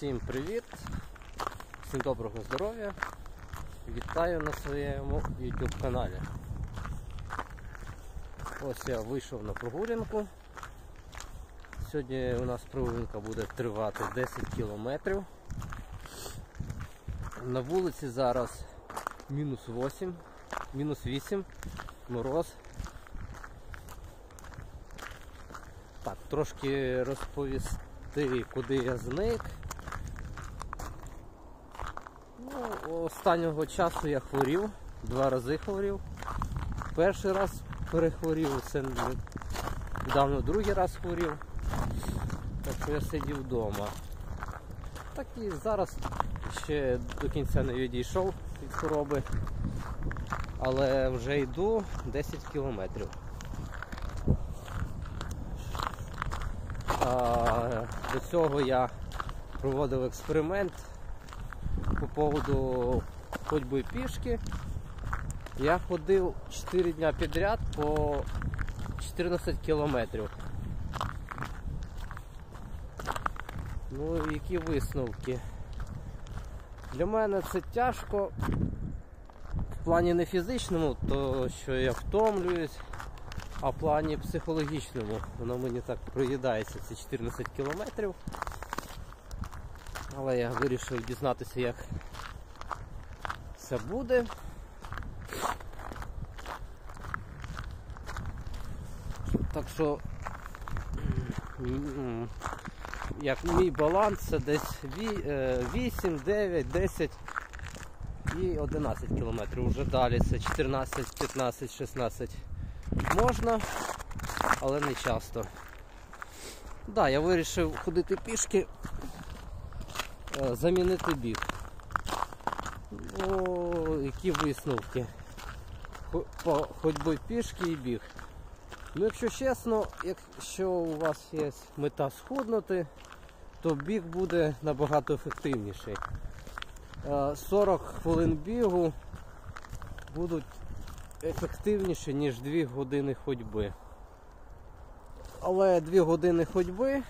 Всім привіт, всім доброго здоров'я, вітаю на своєму YouTube каналі. Ось я вийшов на прогулянку. Сьогодні у нас прогулянка буде тривати 10 кілометрів. На вулиці зараз мінус 8, мороз. Так, трошки розповісти, куди я зник. Останнього часу я хворів, 2 рази хворів. Перший раз перехворів, це недавно другий раз хворів. Так що я сидів вдома. Так і зараз ще до кінця не відійшов від хвороби, але вже йду 10 кілометрів. До цього я проводив експеримент по поводу ходьби пішки. Я ходив 4 дня підряд по 14 кілометрів. Ну, які висновки? Для мене це тяжко в плані не фізичному, то що я втомлююсь, а в плані психологічному. Воно мені так проїдається, ці 14 кілометрів. Але я вирішив дізнатися, як це буде. Так що, як мій баланс, це десь 8, 9, 10 і 11 кілометрів. Вже далі це 14, 15, 16 можна, але не часто. Да, я вирішив ходити пішки, замінити біг. Які висновки по ходьбі пішки і біг. Ну, якщо чесно, якщо у вас є мета схуднути, то біг буде набагато ефективніший. 40 хвилин бігу будуть ефективніші, ніж 2 години ходьби. Але 2 години ходьби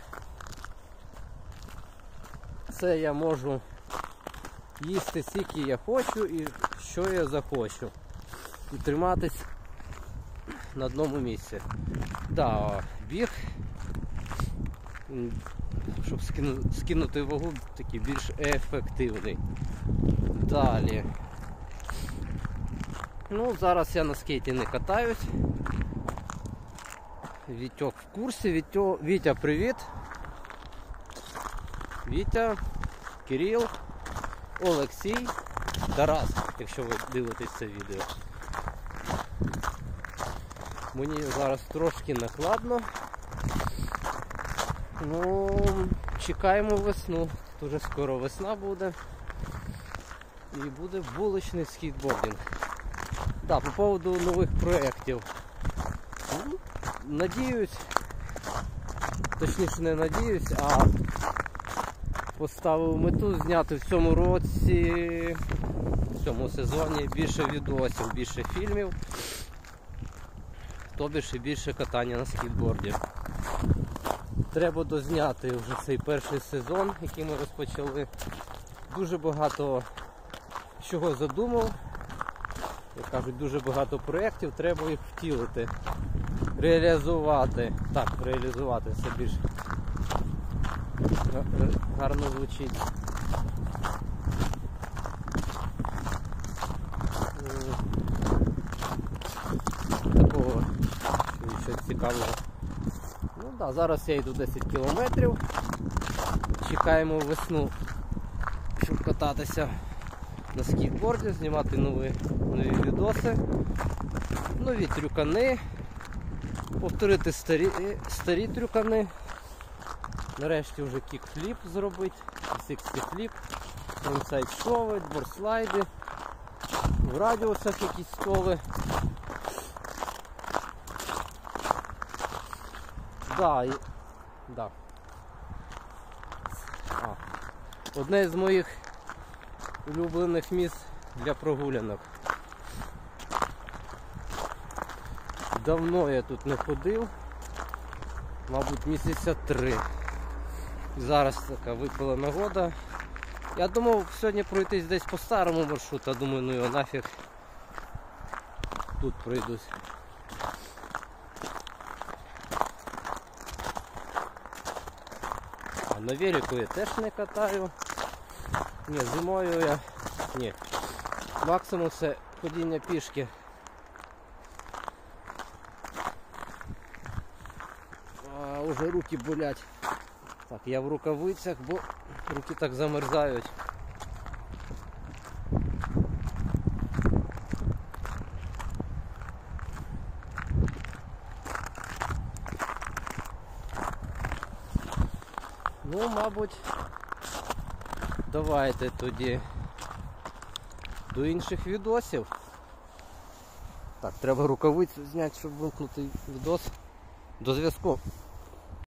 це я можу їсти скільки я хочу і що я захочу. І триматись на одному місці. Да, біг, щоб скинути вагу, такий більш ефективний. Далі. Ну, зараз я на скейті не катаюсь. Вітьок в курсі. Вітя, привіт. Вітя, Кирил, Олексій, Тарас, якщо ви дивитесь це відео. Мені зараз трошки накладно. Ну, чекаємо весну. Тут уже скоро весна буде. І буде вуличний скейтбординг. Да, по поводу нових проєктів. Надіюсь, точніше не надіюсь, а поставив мету зняти в цьому році, в цьому сезоні більше відосів, більше фільмів, то більше катання на скейтборді. Треба дозняти вже цей перший сезон, який ми розпочали. Дуже багато чого задумав, як кажуть, дуже багато проєктів, треба їх втілити, реалізувати. Так, реалізувати, це більш гарно звучить. Такого щось цікавого. Ну да, зараз я йду 10 кілометрів. Чекаємо весну, щоб кататися на скейтборді, знімати нові відоси, нові трюкани, повторити старі трюкани. Нарешті вже кікфліп зробити, 60-фліп, фронтсайд-шови, борслайди, в радіусах якісь столи. Да. Одне з моїх улюблених місць для прогулянок. Давно я тут не ходив, мабуть, місяця 3. І зараз така випала нагода. Я думав сьогодні пройтись десь по старому маршруту, а думаю, ну його нафіг. Тут пройдусь. А на велику я теж не катаю. Ні, зимою я... Ні. Максимум це ходіння пішки. А уже руки болять. Так, я в рукавицях, бо руки так замерзають. Ну, мабуть, давайте тоді до інших відосів. Так, треба рукавицю зняти, щоб вимкнути відос. До зв'язку.